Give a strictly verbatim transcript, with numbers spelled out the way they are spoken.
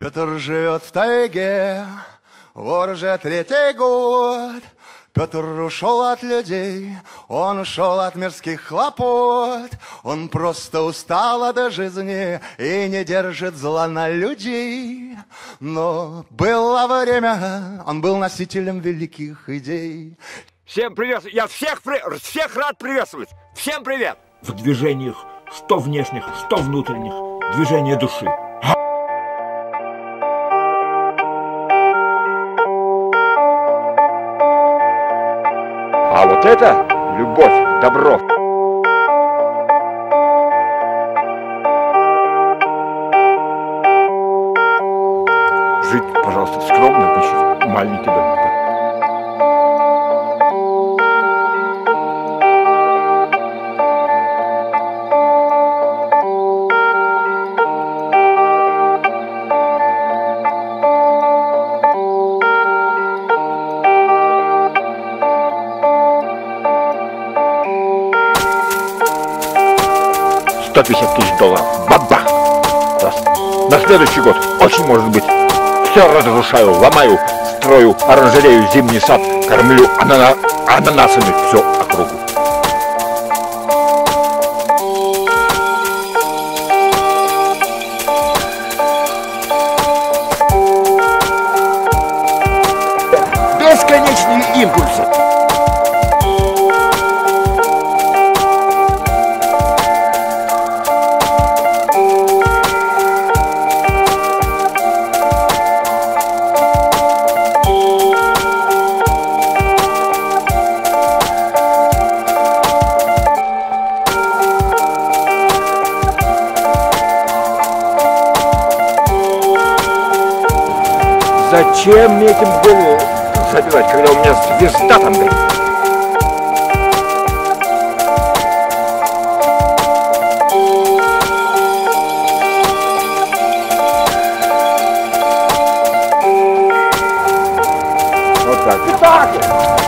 Петр живет в тайге, вот уже третий год. Петр ушел от людей, он ушел от мирских хлопот. Он просто устал от жизни и не держит зла на людей. Но было время, он был носителем великих идей. Всем привет! Я всех, при... всех рад приветствовать! Всем привет! В движениях, что внешних, что внутренних, движение души. А вот это любовь, добро. Жить, пожалуйста, скромно, значит, маленький домик. сто пятьдесят тысяч долларов. Бабах! На следующий год очень может быть. Все разрушаю, ломаю, строю оранжерею, зимний сад, кормлю анана... ананасами всю округу. Бесконечные импульсы. Зачем мне этим голову забивать, когда у меня звезда там горит? Вот так. Вот так.